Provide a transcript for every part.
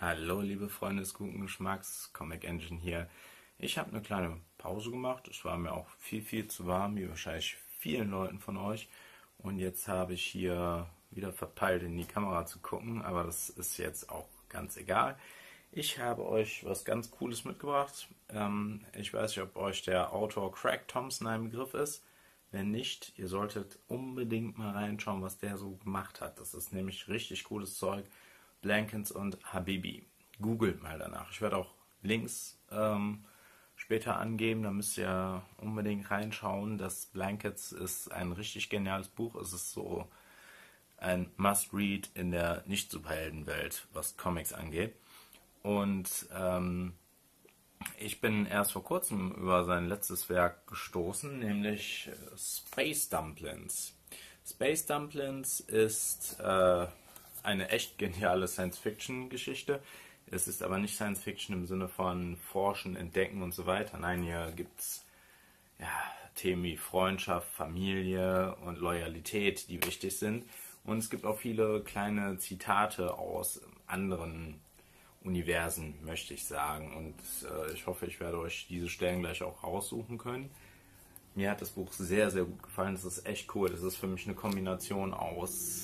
Hallo liebe Freunde des guten Geschmacks, Comic Engine hier. Ich habe eine kleine Pause gemacht. Es war mir auch viel zu warm, wie wahrscheinlich vielen Leuten von euch. Und jetzt habe ich hier wieder verpeilt in die Kamera zu gucken, aber das ist jetzt auch ganz egal. Ich habe euch was ganz Cooles mitgebracht. Ich weiß nicht, ob euch der Autor Craig Thompson ein Begriff ist. Wenn nicht, ihr solltet unbedingt mal reinschauen, was der so gemacht hat. Das ist nämlich richtig cooles Zeug. Blankets und Habibi. Googelt mal danach. Ich werde auch Links später angeben, da müsst ihr unbedingt reinschauen. Das Blankets ist ein richtig geniales Buch. Es ist so ein Must-Read in der Nicht-Superheldenwelt, was Comics angeht. Und ich bin erst vor kurzem über sein letztes Werk gestoßen, nämlich Space Dumplings. Space Dumplings ist eine echt geniale Science-Fiction-Geschichte. Es ist aber nicht Science-Fiction im Sinne von Forschen, Entdecken und so weiter. Nein, hier gibt es Themen wie Freundschaft, Familie und Loyalität, die wichtig sind. Und es gibt auch viele kleine Zitate aus anderen Universen, möchte ich sagen. Und ich hoffe, ich werde euch diese Stellen gleich auch raussuchen können. Mir hat das Buch sehr gut gefallen. Das ist echt cool. Das ist für mich eine Kombination aus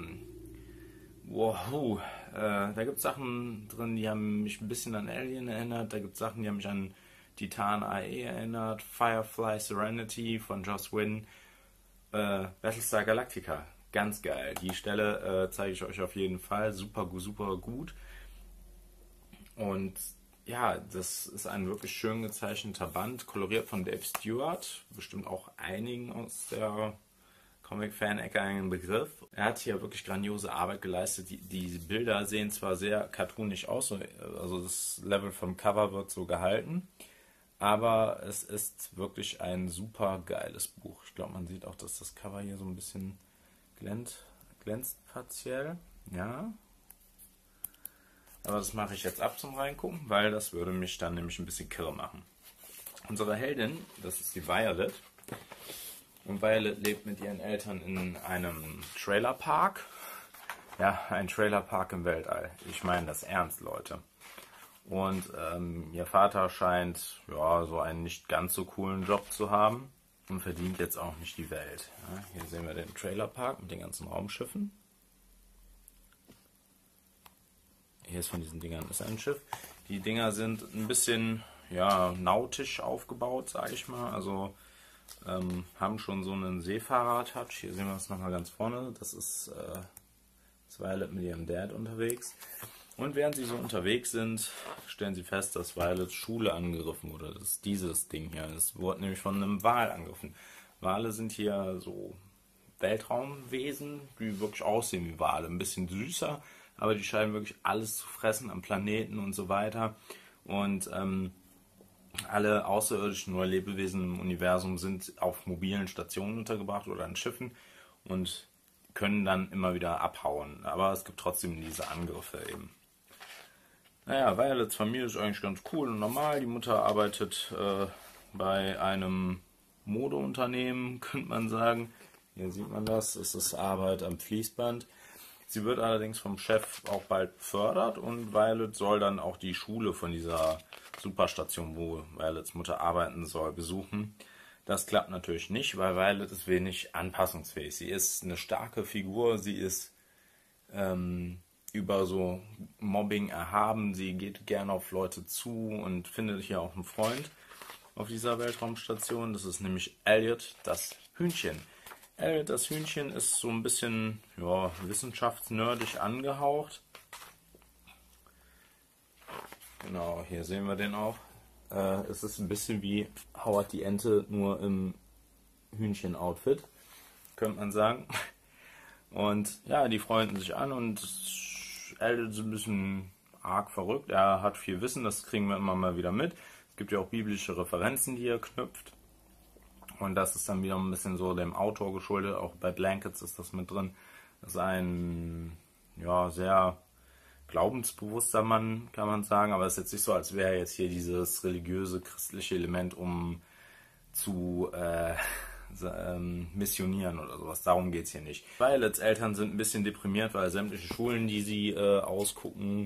da gibt es Sachen drin, die haben mich ein bisschen an Alien erinnert. Da gibt es Sachen, die haben mich an Titan AE erinnert. Firefly Serenity von Joss Whedon. Battlestar Galactica. Ganz geil. Die Stelle zeige ich euch auf jeden Fall. Super gut. Und ja, das ist ein wirklich schön gezeichneter Band, koloriert von Dave Stewart. Bestimmt auch einigen aus der Comic-Fan-Ecke einen Begriff. Er hat hier wirklich grandiose Arbeit geleistet. Die Bilder sehen zwar sehr cartoonisch aus, also das Level vom Cover wird so gehalten, aber es ist wirklich ein super geiles Buch. Ich glaube, man sieht auch, dass das Cover hier so ein bisschen glänzt partiell. Ja. Aber das mache ich jetzt ab zum Reingucken, weil das würde mich dann nämlich ein bisschen kirre machen. Unsere Heldin, das ist die Violet. Und Violet lebt mit ihren Eltern in einem Trailerpark. Ja, ein Trailerpark im Weltall. Ich meine das ernst, Leute. Und ihr Vater scheint so einen nicht ganz so coolen Job zu haben und verdient jetzt auch nicht die Welt. Ja, hier sehen wir den Trailerpark mit den ganzen Raumschiffen. Hier ist von diesen Dingern ist ein Schiff. Die Dinger sind ein bisschen nautisch aufgebaut, sage ich mal. Also haben schon so einen Seefahrer-Touch. Hier sehen wir es nochmal ganz vorne. Das ist Violet mit ihrem Dad unterwegs. Und während sie so unterwegs sind, stellen sie fest, dass Violets Schule angegriffen wurde. Das ist dieses Ding hier. Es wurde nämlich von einem Wal angegriffen. Wale sind hier so Weltraumwesen, die wirklich aussehen wie Wale. Ein bisschen süßer, aber die scheinen wirklich alles zu fressen am Planeten und so weiter. Und alle außerirdischen oder Lebewesen im Universum sind auf mobilen Stationen untergebracht oder an Schiffen und können dann immer wieder abhauen. Aber es gibt trotzdem diese Angriffe eben. Naja, Violets Familie ist eigentlich ganz cool und normal. Die Mutter arbeitet bei einem Modeunternehmen, könnte man sagen. Hier sieht man das. Es ist Arbeit am Fließband. Sie wird allerdings vom Chef auch bald befördert und Violet soll dann auch die Schule von dieser Superstation, wo Violets Mutter arbeiten soll, besuchen. Das klappt natürlich nicht, weil Violet ist wenig anpassungsfähig. Sie ist eine starke Figur, sie ist über so Mobbing erhaben, sie geht gerne auf Leute zu und findet hier auch einen Freund auf dieser Weltraumstation. Das ist nämlich Elliot, das Hühnchen. Elliot, das Hühnchen, ist so ein bisschen wissenschaftsnerdig angehaucht. Genau, hier sehen wir den auch. Es ist ein bisschen wie Howard die Ente, nur im Hühnchen-Outfit, könnte man sagen. Und ja, die freunden sich an und Elliot ist ein bisschen arg verrückt. Er hat viel Wissen, das kriegen wir immer mal wieder mit. Es gibt ja auch biblische Referenzen, die er knüpft. Und das ist dann wieder ein bisschen so dem Autor geschuldet. Auch bei Blankets ist das mit drin. Das ist ein sehr glaubensbewusster Mann, kann man sagen. Aber es ist jetzt nicht so, als wäre jetzt hier dieses religiöse, christliche Element, um zu missionieren oder sowas. Darum geht es hier nicht. Violets Eltern sind ein bisschen deprimiert, weil sämtliche Schulen, die sie ausgucken,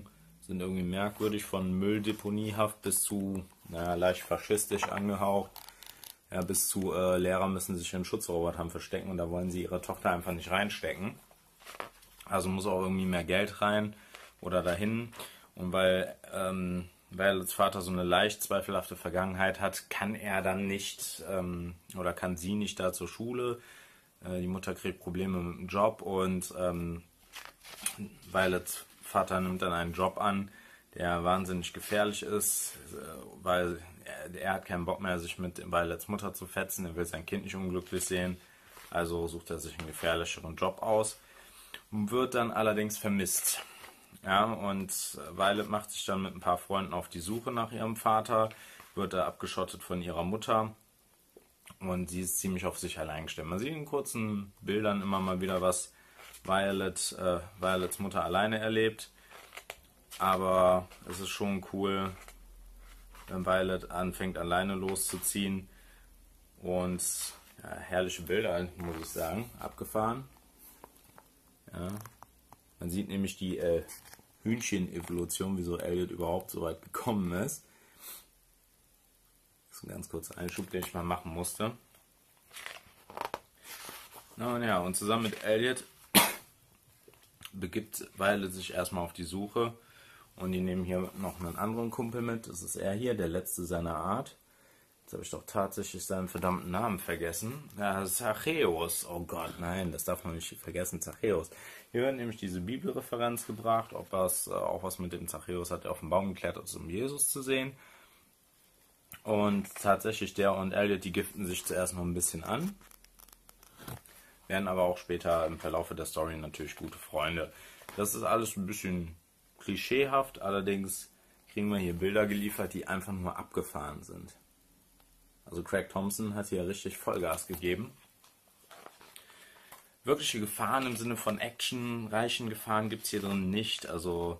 sind irgendwie merkwürdig, von Mülldeponiehaft bis zu, naja, leicht faschistisch angehaucht. Ja, bis zu Lehrer müssen sich in Schutzrobotern verstecken und da wollen sie ihre Tochter einfach nicht reinstecken. Also muss auch irgendwie mehr Geld rein oder dahin. Und weil als Vater so eine leicht zweifelhafte Vergangenheit hat, kann er dann nicht oder kann sie nicht da zur Schule. Die Mutter kriegt Probleme mit dem Job und Violets Vater nimmt dann einen Job an, der wahnsinnig gefährlich ist, weil er hat keinen Bock mehr, sich mit Violets Mutter zu fetzen. Er will sein Kind nicht unglücklich sehen. Also sucht er sich einen gefährlicheren Job aus und wird dann allerdings vermisst. Ja, und Violet macht sich dann mit ein paar Freunden auf die Suche nach ihrem Vater, wird da abgeschottet von ihrer Mutter und sie ist ziemlich auf sich allein gestellt. Man sieht in kurzen Bildern immer mal wieder, was Violets Mutter alleine erlebt, aber es ist schon cool, wenn Violet anfängt alleine loszuziehen und ja, herrliche Bilder, muss ich sagen, abgefahren. Ja. Man sieht nämlich die Hühnchen-Evolution, wieso Elliot überhaupt so weit gekommen ist. Das ist ein ganz kurzer Einschub, den ich mal machen musste. Und ja, und zusammen mit Elliot begibt Violet sich erstmal auf die Suche. Und die nehmen hier noch einen anderen Kumpel mit. Das ist er hier, der letzte seiner Art. Jetzt habe ich doch tatsächlich seinen verdammten Namen vergessen. Ja, Zachäus. Oh Gott, nein, das darf man nicht vergessen, Zachäus. Hier wird nämlich diese Bibelreferenz gebracht, ob das auch was mit dem Zachäus hat, der auf den Baum geklettert ist, um Jesus zu sehen. Und tatsächlich, der und Elliot, die giften sich zuerst noch ein bisschen an. Werden aber auch später im Verlauf der Story natürlich gute Freunde. Das ist alles ein bisschen klischeehaft, allerdings kriegen wir hier Bilder geliefert, die einfach nur abgefahren sind. Also Craig Thompson hat hier richtig Vollgas gegeben. Wirkliche Gefahren im Sinne von actionreichen Gefahren gibt es hier drin nicht. Also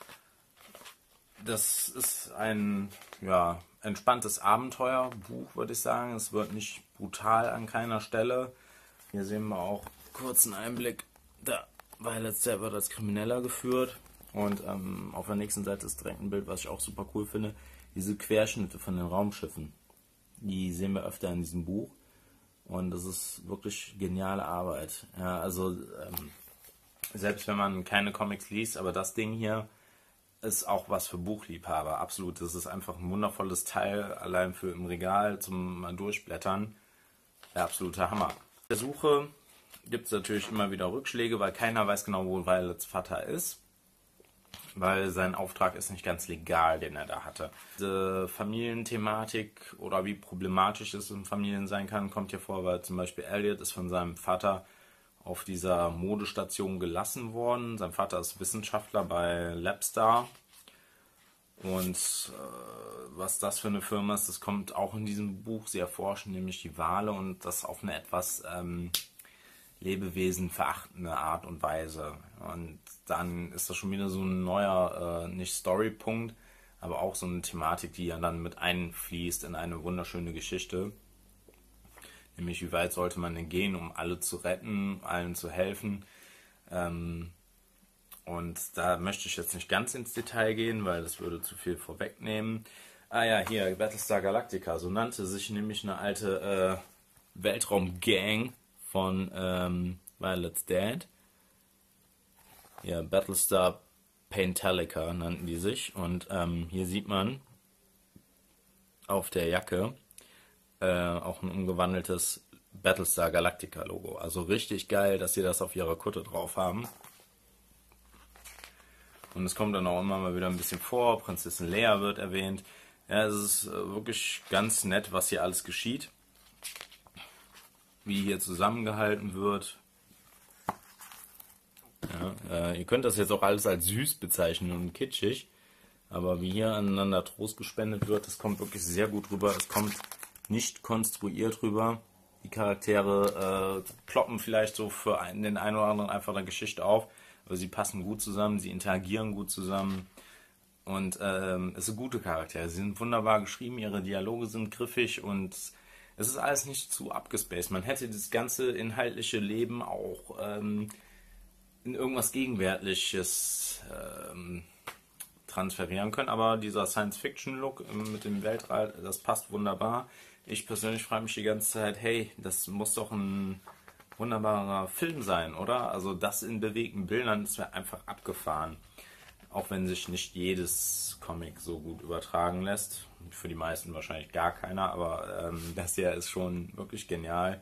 das ist ein entspanntes Abenteuerbuch, würde ich sagen. Es wird nicht brutal an keiner Stelle. Hier sehen wir auch kurz einen Einblick, da Violet wird als Krimineller geführt. Und auf der nächsten Seite ist direkt ein Bild, was ich auch super cool finde. Diese Querschnitte von den Raumschiffen. Die sehen wir öfter in diesem Buch. Und das ist wirklich geniale Arbeit. Ja, also selbst wenn man keine Comics liest, aber das Ding hier ist auch was für Buchliebhaber. Absolut. Das ist einfach ein wundervolles Teil, allein für im Regal zum mal durchblättern. Der absolute Hammer. In der Suche gibt es natürlich immer wieder Rückschläge, weil keiner weiß genau, wo Violets Vater ist. Weil sein Auftrag ist nicht ganz legal, den er da hatte. Diese Familienthematik oder wie problematisch es in Familien sein kann, kommt hier vor, weil zum Beispiel Elliot ist von seinem Vater auf dieser Modestation gelassen worden. Sein Vater ist Wissenschaftler bei Labstar. Und was das für eine Firma ist, das kommt auch in diesem Buch. Sie erforschen nämlich die Wale und das auf eine etwas Lebewesen verachtende Art und Weise. Und dann ist das schon wieder so ein neuer, nicht Storypunkt, aber auch so eine Thematik, die ja dann mit einfließt in eine wunderschöne Geschichte. Nämlich, wie weit sollte man denn gehen, um alle zu retten, allen zu helfen. Und da möchte ich jetzt nicht ganz ins Detail gehen, weil das würde zu viel vorwegnehmen. Ah ja, hier, Battlestar Galactica, so nannte sich nämlich eine alte Weltraumgang von Violets Dad. Ja, Battlestar Paintalica nannten die sich. Und hier sieht man auf der Jacke auch ein umgewandeltes Battlestar Galactica Logo. Also richtig geil, dass sie das auf ihrer Kutte drauf haben. Und es kommt dann auch immer mal wieder ein bisschen vor. Prinzessin Leia wird erwähnt. Ja, es ist wirklich ganz nett, was hier alles geschieht. Wie hier zusammengehalten wird. Ja, ihr könnt das jetzt auch alles als süß bezeichnen und kitschig. Aber wie hier aneinander Trost gespendet wird, das kommt wirklich sehr gut rüber. Es kommt nicht konstruiert rüber. Die Charaktere ploppen vielleicht so für den einen oder anderen einfach eine Geschichte auf. Aber sie passen gut zusammen, sie interagieren gut zusammen. Und es sind gute Charaktere. Sie sind wunderbar geschrieben, ihre Dialoge sind griffig und es ist alles nicht zu abgespaced. Man hätte das ganze inhaltliche Leben auch in irgendwas Gegenwärtiges transferieren können, aber dieser Science-Fiction-Look mit dem Weltall, das passt wunderbar. Ich persönlich frage mich die ganze Zeit, hey, das muss doch ein wunderbarer Film sein, oder? Also das in bewegten Bildern, das wäre einfach abgefahren. Auch wenn sich nicht jedes Comic so gut übertragen lässt. Für die meisten wahrscheinlich gar keiner, aber das hier ist schon wirklich genial.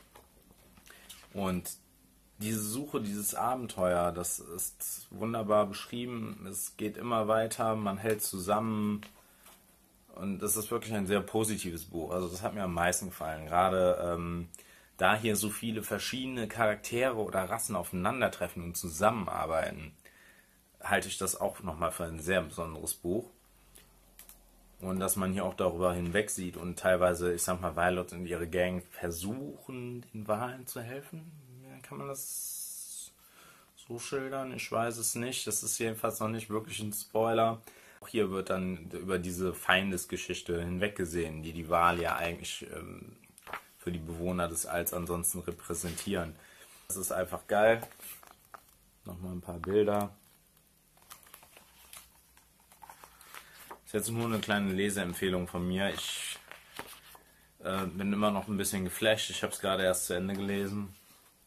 Und diese Suche, dieses Abenteuer, das ist wunderbar beschrieben. Es geht immer weiter, man hält zusammen. Und das ist wirklich ein sehr positives Buch. Also das hat mir am meisten gefallen. Gerade da hier so viele verschiedene Charaktere oder Rassen aufeinandertreffen und zusammenarbeiten, halte ich das auch nochmal für ein sehr besonderes Buch. Und dass man hier auch darüber hinweg sieht und teilweise, ich sag mal, Violet und ihre Gang versuchen, den Wahlen zu helfen. Kann man das so schildern? Ich weiß es nicht. Das ist jedenfalls noch nicht wirklich ein Spoiler. Auch hier wird dann über diese Feindesgeschichte hinweggesehen, die die Wale ja eigentlich für die Bewohner des Alls ansonsten repräsentieren. Das ist einfach geil. Nochmal ein paar Bilder. Das ist jetzt nur eine kleine Leseempfehlung von mir. Ich bin immer noch ein bisschen geflasht. Ich habe es gerade erst zu Ende gelesen.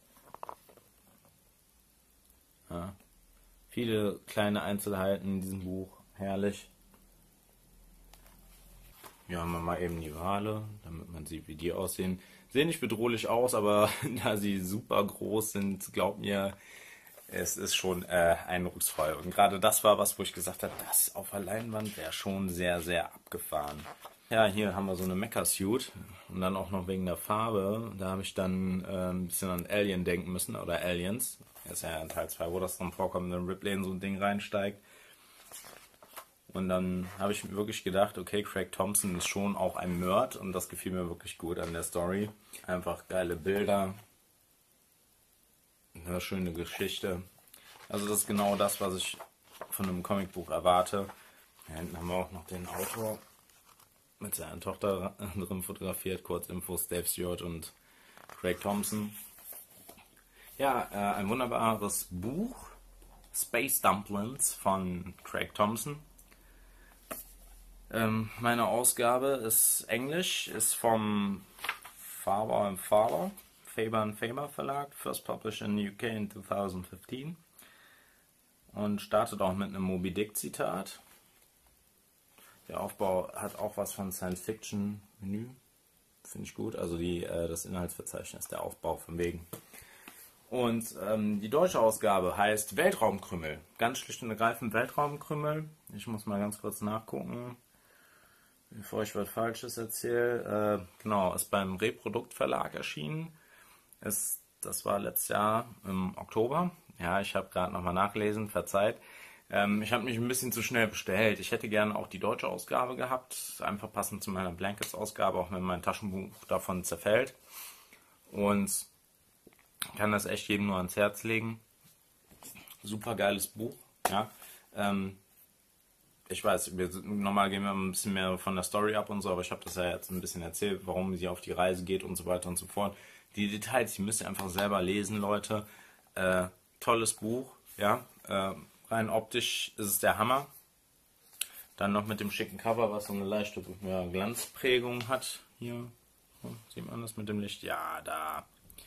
Ja. Viele kleine Einzelheiten in diesem Buch. Herrlich. Hier haben wir mal eben die Wale, damit man sieht, wie die aussehen. Sehen nicht bedrohlich aus, aber da sie super groß sind, glaubt mir, es ist schon eindrucksvoll. Und gerade das war was, wo ich gesagt habe, das auf der Leinwand wäre schon sehr, sehr abgefahren. Ja, hier haben wir so eine Mecha-Suit und dann auch noch wegen der Farbe. Da habe ich dann ein bisschen an Alien denken müssen, oder Aliens. Das ist ja in Teil 2, wo das dann vorkommt, wenn Ripley in so ein Ding reinsteigt. Und dann habe ich mir wirklich gedacht, okay, Craig Thompson ist schon auch ein Nerd und das gefiel mir wirklich gut an der Story. Einfach geile Bilder, eine schöne Geschichte. Also das ist genau das, was ich von einem Comicbuch erwarte. Hier hinten haben wir auch noch den Autor mit seiner Tochter drin fotografiert. Kurzinfos, Dave Stewart und Craig Thompson. Ja, ein wunderbares Buch. Space Dumplings von Craig Thompson. Meine Ausgabe ist Englisch, ist vom Faber Faber Verlag, first published in the UK in 2015 und startet auch mit einem Moby Dick Zitat. Der Aufbau hat auch was von Science Fiction Menü, finde ich gut, also das Inhaltsverzeichnis, der Aufbau von wegen. Und die deutsche Ausgabe heißt Weltraumkrümmel, ganz schlicht und ergreifend Weltraumkrümmel. Ich muss mal ganz kurz nachgucken, bevor ich was Falsches erzähle. Genau, ist beim Reprodukt Verlag erschienen. Das war letztes Jahr im Oktober. Ja, ich habe gerade nochmal nachgelesen, verzeiht. Ich habe mich ein bisschen zu schnell bestellt. Ich hätte gerne auch die deutsche Ausgabe gehabt, einfach passend zu meiner Blankets-Ausgabe, auch wenn mein Taschenbuch davon zerfällt. Und kann das echt jedem nur ans Herz legen. Super geiles Buch. Ja. Ich weiß, normal gehen wir ein bisschen mehr von der Story ab und so, aber ich habe das ja jetzt ein bisschen erzählt, warum sie auf die Reise geht und so weiter und so fort. Die Details, die müsst ihr einfach selber lesen, Leute. Tolles Buch, ja. Rein optisch ist es der Hammer. Dann noch mit dem schicken Cover, was so eine leichte Glanzprägung hat. Hier, sieht man das mit dem Licht? Ja, da.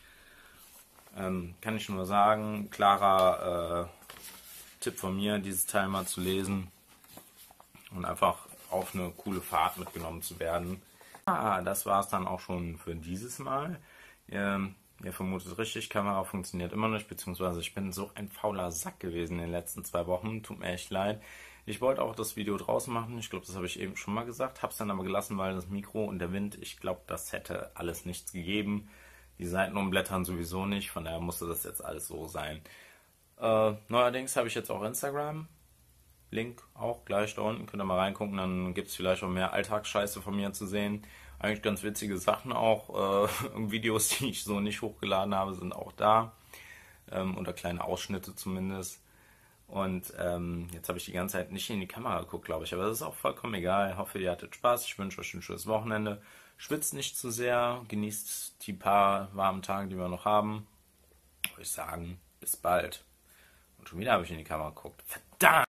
Kann ich nur sagen, klarer Tipp von mir, dieses Teil mal zu lesen. Und einfach auf eine coole Fahrt mitgenommen zu werden. Das war es dann auch schon für dieses Mal. Ihr vermutet richtig, Kamera funktioniert immer nicht, beziehungsweise ich bin so ein fauler Sack gewesen in den letzten 2 Wochen. Tut mir echt leid. Ich wollte auch das Video draußen machen, ich glaube, das habe ich eben schon mal gesagt, habe es dann aber gelassen, weil das Mikro und der Wind, ich glaube, das hätte alles nichts gegeben. Die Seiten umblättern sowieso nicht, von daher musste das jetzt alles so sein. Neuerdings habe ich jetzt auch Instagram. Link auch gleich da unten, könnt ihr mal reingucken, dann gibt es vielleicht auch mehr Alltagsscheiße von mir zu sehen. Eigentlich ganz witzige Sachen auch, Videos, die ich so nicht hochgeladen habe, sind auch da. Oder kleine Ausschnitte zumindest. Und jetzt habe ich die ganze Zeit nicht in die Kamera geguckt, glaube ich, aber das ist auch vollkommen egal. Ich hoffe, ihr hattet Spaß, ich wünsche euch ein schönes Wochenende. Schwitzt nicht zu sehr, genießt die paar warmen Tage, die wir noch haben. Würde ich sagen, bis bald. Und schon wieder habe ich in die Kamera geguckt. Verdammt!